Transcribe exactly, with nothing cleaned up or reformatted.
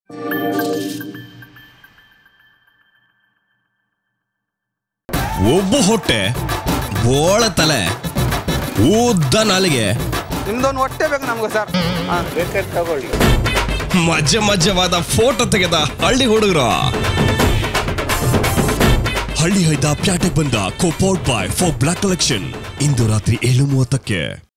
ಒಬ್ಬ ಹೊಟ್ಟೆ, ಬೋಳ ತಲೆ, ಉದ್ದ ನಾಲಿಗೆ. ನಿಮ್ದೊಂದು ಹೊಟ್ಟೆ ಬೇಕು ನಮ್ಗೆ ಸರ್. ಬೇಕಾದ್ರೆ ತಗೊಳ್ಳಿ. ಮಜ್ಜೆ ಮಜ್ಜವಾದ ಫೋಟೋ ತೆಗೆದ ಹಳ್ಳಿ ಹುಡುಗರು. ಹಳ್ಳಿ ಹೈದ ಪ್ಯಾಟೆಗೆ ಬಂದ ಕೋಪೌಟ್ ಬಾಯ್ ಫಾರ್ ಬ್ಲಾಕ್ ಕಲೆಕ್ಷನ್ ಇಂದು ರಾತ್ರಿ ಏಳು ಮೂವತ್ತಕ್ಕೆ.